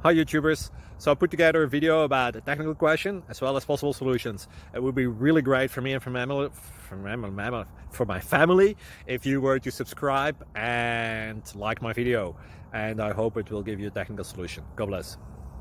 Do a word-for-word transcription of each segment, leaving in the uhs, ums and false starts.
Hi YouTubers! So I put together a video about a technical question as well as possible solutions. It would be really great for me and for my family, for my, for my family if you were to subscribe and like my video. And I hope it will give you a technical solution. God bless.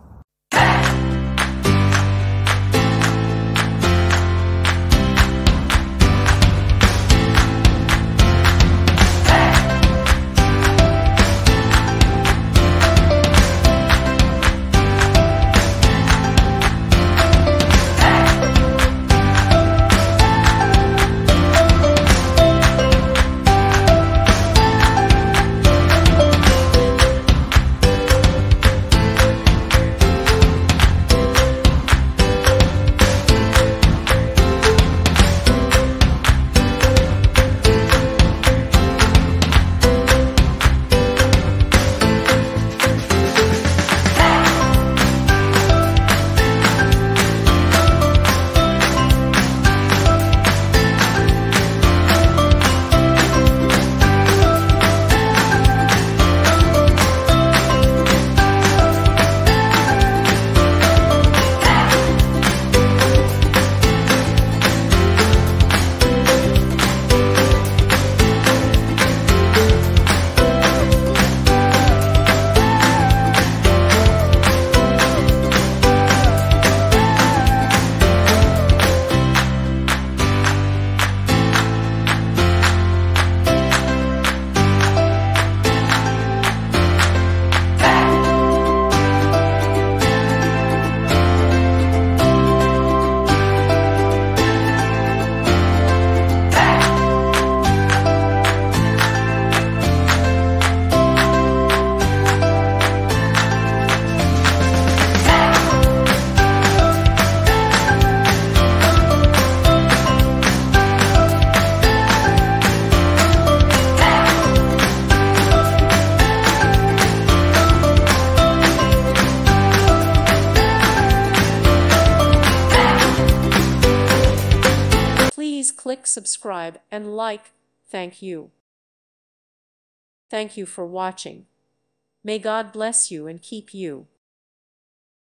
Please click subscribe and like. Thank you. Thank you for watching. May God bless you and keep you.